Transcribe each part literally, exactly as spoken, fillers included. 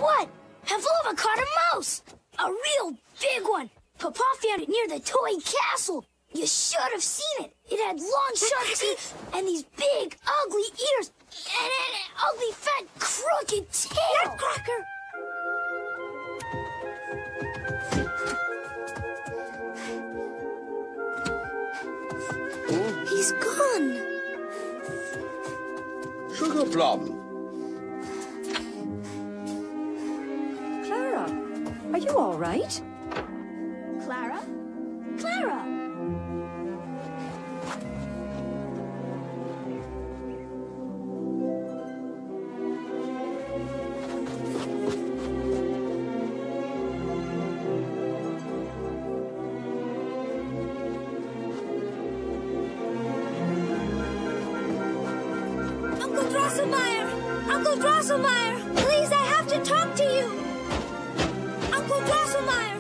what? Pavlova caught a mouse! A real big one! Papa found it near the toy castle. You should have seen it. It had long, sharp teeth and these big, ugly ears and an ugly, fat, crooked tail. Nutcracker! He's gone. Sugar Plum. Clara, are you all right? Clara? Clara! Uncle Drosselmeyer! Uncle Drosselmeyer! Please, I have to talk to you! Uncle Drosselmeyer!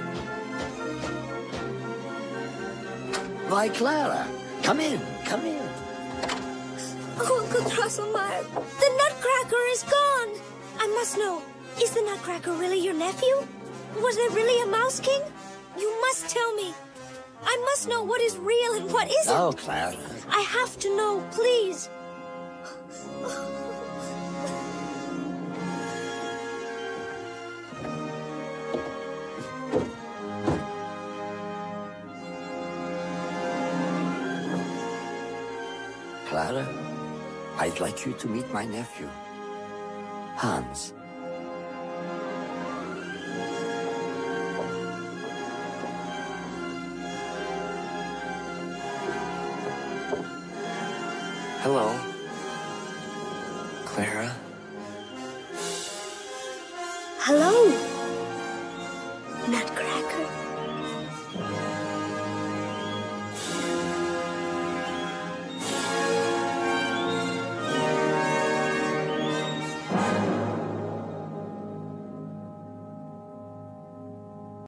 Why, Clara, come in, come in. Oh, Uncle Drosselmeyer, the Nutcracker is gone! I must know, is the Nutcracker really your nephew? Was there really a Mouse King? You must tell me. I must know what is real and what isn't. Oh, Clara. I have to know, please. Clara, I'd like you to meet my nephew, Hans. Hello, Clara. Hello, Nutcracker.